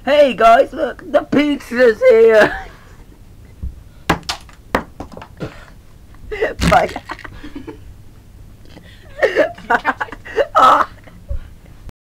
Hey guys, look, the pizza's here. Bye. Ah.